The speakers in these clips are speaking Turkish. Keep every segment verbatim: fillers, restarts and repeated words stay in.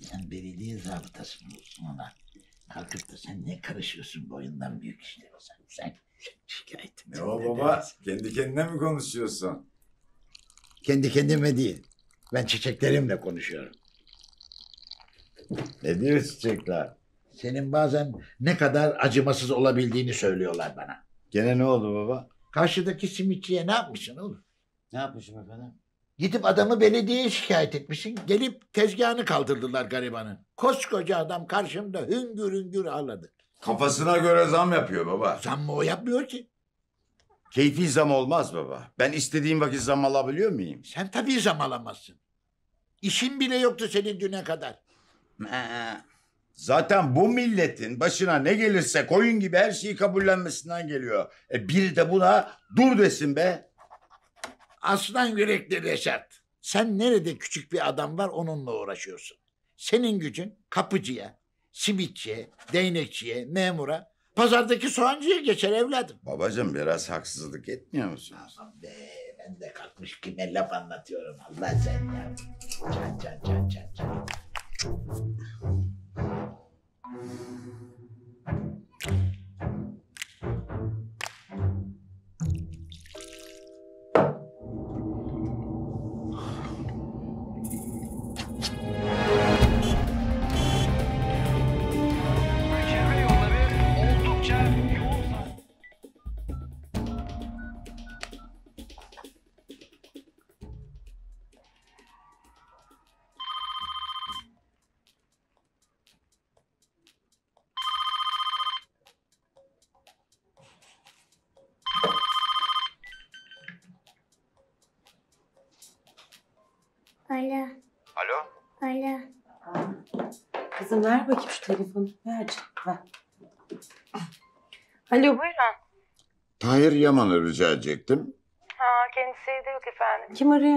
Sen belediye zabıtasın ona. Kalkıp da sen ne karışıyorsun boyundan büyük işlere sen? Sen şikayet Ne o baba? Kendi kendine mi konuşuyorsun? Kendi kendime değil. Ben çiçeklerimle konuşuyorum. Ne diyor çiçekler? Senin bazen ne kadar acımasız olabildiğini söylüyorlar bana. Gene ne oldu baba? Karşıdaki simitçiye ne yapmışsın oğlum? Ne yapmışım efendim? Gidip adamı belediyeye şikayet etmişsin. Gelip tezgahını kaldırdılar garibanın. Koskoca adam karşımda hüngür hüngür ağladı. Kafasına göre zam yapıyor baba. Zam mı o yapmıyor ki? Keyfi zam olmaz baba. Ben istediğim vakit zam alabiliyor muyum? Sen tabii zam alamazsın. İşin bile yoktu senin düne kadar. Zaten bu milletin başına ne gelirse koyun gibi her şeyi kabullenmesinden geliyor. E bir de buna dur desin be. Aslan yürekli Reşat. Sen nerede küçük bir adam var onunla uğraşıyorsun. Senin gücün kapıcıya, simitçiye, değnekçiye, memura, pazardaki soğancıya geçer evladım. Babacığım biraz haksızlık etmiyor musunuz? Aman be, ben de kalkmış kime laf anlatıyorum Allah sen ya. Can can can can can. Çevre yolları oldukça yoğun. Alo, Alo? alo. Kızım ver bakayım şu telefonu. Ver canım, ver. Alo buyurun. Tahir Yaman'ı rica edecektim. Ha kendisi evde yok efendim. Kim arıyor?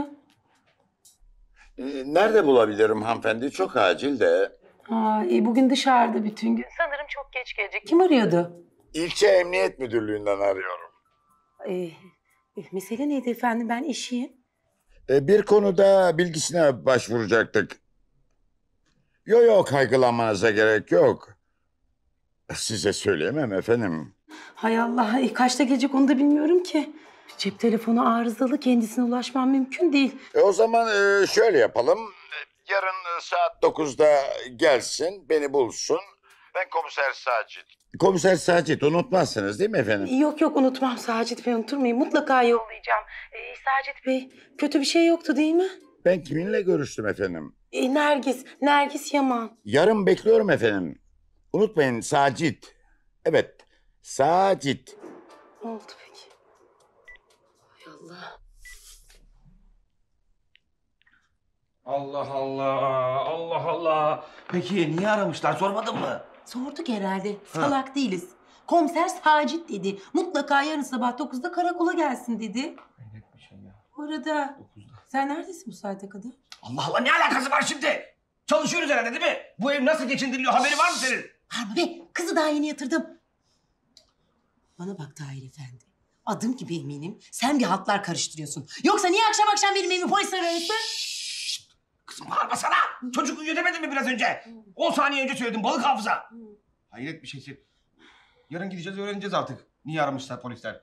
Ee, nerede bulabilirim hanımefendi? Çok acil de. Ha, e, bugün dışarıda bütün gün. Sanırım çok geç gelecek. Kim arıyordu? İlçe Emniyet Müdürlüğü'nden arıyorum. Ee, e, mesele neydi efendim? Ben eşiyim. Ee, bir konuda bilgisine başvuracaktık. Yok yok kaygılanmanıza gerek yok. Size söyleyemem efendim. Hay Allah, e, kaçta gelecek onu da bilmiyorum ki. Cep telefonu arızalı, kendisine ulaşmam mümkün değil. E, o zaman e, şöyle yapalım. Yarın e, saat dokuzda gelsin, beni bulsun. Ben komiser Sacit. Komiser Sacit unutmazsınız değil mi efendim? Yok yok unutmam Sacit Bey, unuturmayın. Mutlaka yollayacağım. Ee, Sacit Bey, kötü bir şey yoktu değil mi? Ben kiminle görüştüm efendim? Ee, Nergis, Nergis Yaman. Yarın bekliyorum efendim. Unutmayın Sacit. Evet, Sacit. Ne oldu peki? Hay Allah. Allah Allah, Allah Allah. Peki niye aramışlar, sormadın mı? Sorduk herhalde. Salak değiliz. Komiser Sacit dedi. Mutlaka yarın sabah dokuzda karakola gelsin dedi. Hayret bir şey ya. Bu arada Dokuzda. sen neredesin bu saate kadar? Allah Allah, ne alakası var şimdi? Çalışıyoruz herhalde değil mi? Bu ev nasıl geçindiriliyor, haberi var mı senin? Harbi be, kızı daha yeni yatırdım. Bana bak Tahir Efendi. Adım gibi eminim sen bir haltlar karıştırıyorsun. Yoksa niye akşam akşam benim evimi polis arıyorsun? Kızım bağırmasana. Çocuk uyuyor demedin mi biraz önce? On saniye önce söyledim, balık hafıza. Hayret bir şeysin. Yarın gideceğiz, öğreneceğiz artık. Niye aramışlar polisler?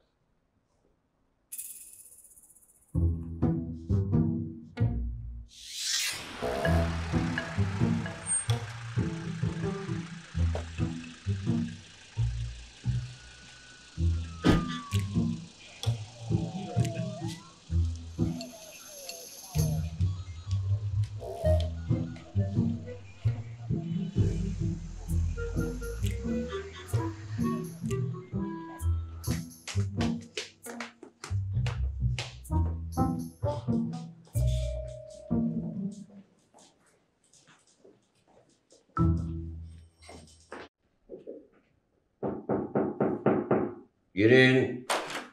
Girin.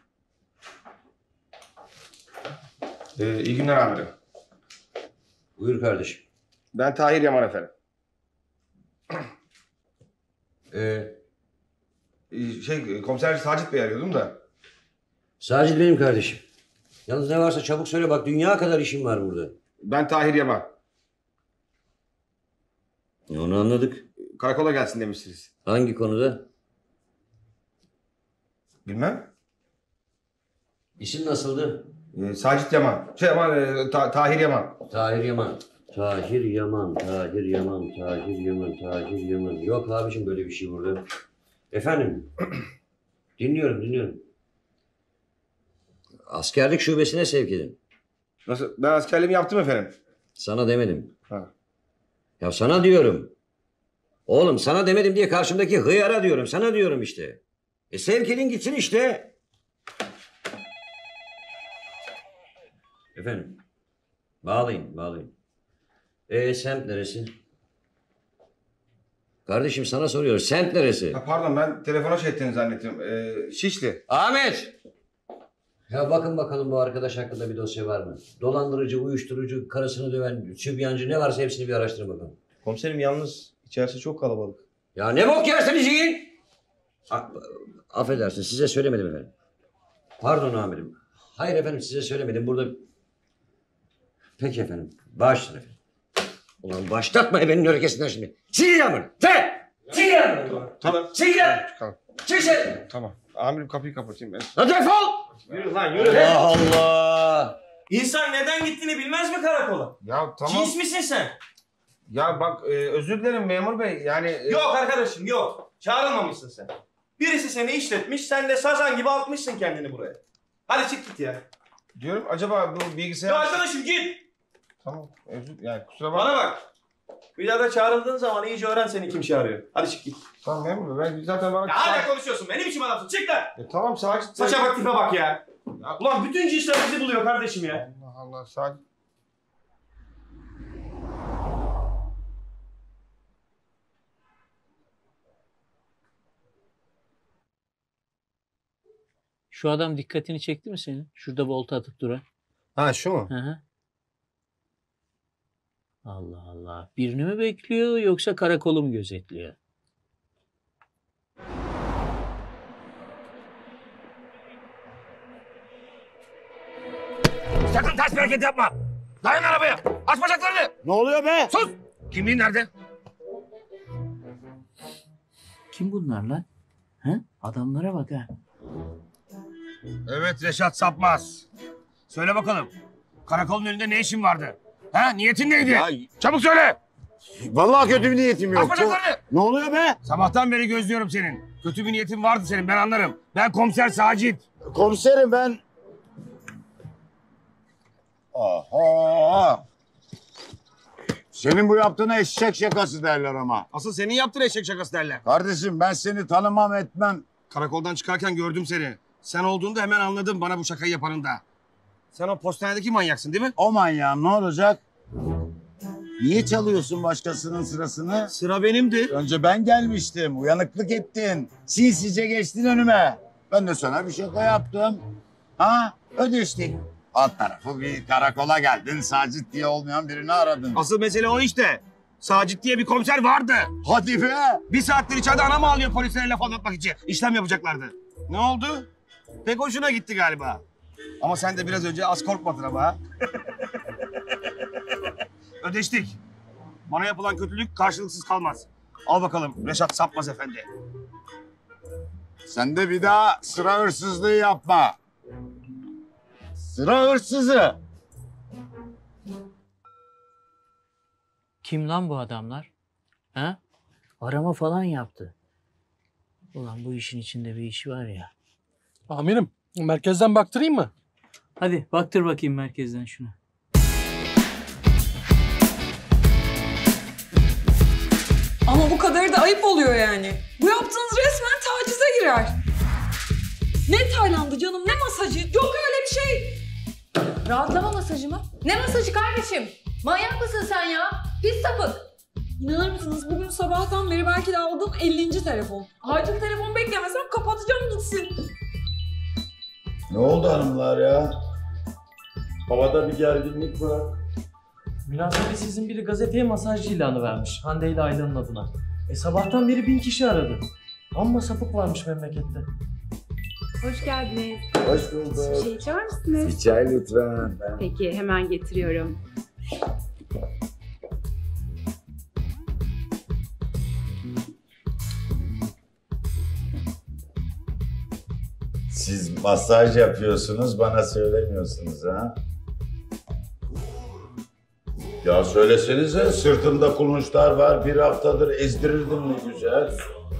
Ee, iyi günler amirim. Buyur kardeşim. Ben Tahir Yaman efendim. Ee, Ee, şey, komiser Sacit Bey arıyordum da. Sacit benim kardeşim. Yalnız ne varsa çabuk söyle bak, dünya kadar işim var burada. Ben Tahir Yaman. Onu anladık. Karakola gelsin demiştiniz. Hangi konuda? Bilmem. İsim nasıldı? Ee, Sacit Yaman. Şey Yaman, e, Ta- Tahir Yaman. Tahir Yaman. Tahir Yaman, Tahir Yaman, Tahir Yaman, Tahir Yaman. Yok abiciğim böyle bir şey burada. Efendim? Dinliyorum, dinliyorum. Askerlik şubesine sevk edin. Nasıl? Ben askerliğimi yaptım efendim. Sana demedim. Ha. Ya sana diyorum. Oğlum sana demedim diye karşımdaki hıyara diyorum. Sana diyorum işte. E sevk edin gitsin işte. Efendim? Bağlayın, bağlayın. E semt neresi? Kardeşim sana soruyorum. Semt neresi? Ha, pardon ben telefona şey ettiğini zannettim. Ee, Şişli. Ahmet! Ya bakın bakalım bu arkadaş hakkında bir dosya var mı? Dolandırıcı, uyuşturucu, karısını döven, sübyancı ne varsa hepsini bir araştırın bakalım. Komiserim yalnız içerisi çok kalabalık. Ya ne bok yersiniz yiyin? A- Affedersin size söylemedim efendim. Pardon amirim. Hayır efendim size söylemedim burada... Peki efendim. Başlayın efendim. Ulan başlatma ebenin örekesinden şimdi. Çiğdem bunu. Te! Çiğdem bunu. Tamam. Çiğdem! Tamam. Çiğdem! Tamam. Amirim kapıyı kapatayım ben. Hadi defol! Yürü lan yürü. Allah Allah! İnsan neden gittiğini bilmez mi karakola? Ya tamam. Cins misin sen? Ya bak e, özür dilerim memur bey. Yani... e, Yok arkadaşım yok. Çağrılmamışsın sen. Birisi seni işletmiş, sen de sazan gibi atmışsın kendini buraya. Hadi çık git ya. Diyorum acaba bu bilgisayar... Ya arkadaşım git. Tamam özür yani kusura bakma. Bana bak. Bir daha da çağrıldığın zaman iyice öğren seni kim çağırıyor. Hadi çık git. Tamam memur bey ben zaten bana... Ya hala konuşuyorsun. Benim biçim adamsın. Çık lan. E, tamam Sacit. Saça bak tipe bak ya. Ulan bütün cinsler bizi buluyor kardeşim ya. Allah Allah Sacit. Şu adam dikkatini çekti mi senin? Şurada volta atıp duran. Ha şu mu? Hı hı. Allah Allah. Birini mi bekliyor yoksa karakolu mu gözetliyor? Sakın ters bir hareket yapma. Dayan arabaya. Aç bacaklarını. Ne oluyor be? Sus. Kimliğin nerede? Kim bunlar lan? Hı? Adamlara bak ha. Evet Reşat Sapmaz. Söyle bakalım. Karakolun önünde ne işin vardı? Ha niyetin neydi? Ya, Çabuk söyle. vallahi kötü bir niyetim yok. Aç bacaklarını. Ne oluyor be? Sabahtan beri gözlüyorum senin. Kötü bir niyetin vardı senin ben anlarım. Ben komiser Sacit. Komiserim ben... Aha! Senin bu yaptığına eşek şakası derler ama. Asıl senin yaptığın eşek şakası derler. Kardeşim ben seni tanımam etmem. Karakoldan çıkarken gördüm seni. Sen olduğunda hemen anladım bana bu şakayı yapanın da. Sen o postanedeki manyaksın değil mi? O manyağın ne olacak? Niye çalıyorsun başkasının sırasını? Sıra benimdi. Önce ben gelmiştim. Uyanıklık ettin. Sinsice geçtin önüme. Ben de sana bir şaka yaptım. Ha? Ödeştik. Alt tarafı bir karakola geldin. Sacit diye olmayan birini aradın. Asıl mesele o işte. Sacit diye bir komiser vardı. Hadi be! Bir saattir içeride anamı ağlıyor polislere laf anlatmak için. İşlem yapacaklardı. Ne oldu? Pek hoşuna gitti galiba. Ama sen de biraz önce az korkmadın ama ha. Ödeştik. Bana yapılan kötülük karşılıksız kalmaz. Al bakalım Reşat Sapmaz Efendi. Sen de bir daha sıra hırsızlığı yapma. Sıra hırsızı. Kim lan bu adamlar? Ha? Arama falan yaptı. Ulan bu işin içinde bir iş var ya. Amirim, merkezden baktırayım mı? Hadi baktır bakayım merkezden şuna. Ama bu kadarı da ayıp oluyor yani. Bu yaptığınız resmen tacize girer. Ne Tayland'ı canım, ne masajı? Yok öyle bir şey. Rahatlama masajı mı? Ne masajı kardeşim? Manyak mısın sen ya? Pis sapık. İnanır mısınız bugün sabahtan beri belki de aldığım ellinci telefon. Acil telefon beklemesem kapatacağım gitsin. Ne oldu hanımlar ya? Havada bir gerginlik var. Münasebetsizin biri gazeteye masajcı ilanı vermiş. Hande ile Ayla'nın adına. E sabahtan beri bin kişi aradı. Amma sapık varmış memlekette. Hoş geldiniz. Hoş bulduk. Bir şey içer misiniz? Bir çay lütfen. Peki hemen getiriyorum. Siz masaj yapıyorsunuz, bana söylemiyorsunuz ha? Ya söylesenize, sırtımda kulunçlar var, bir haftadır ezdirirdim ne güzel.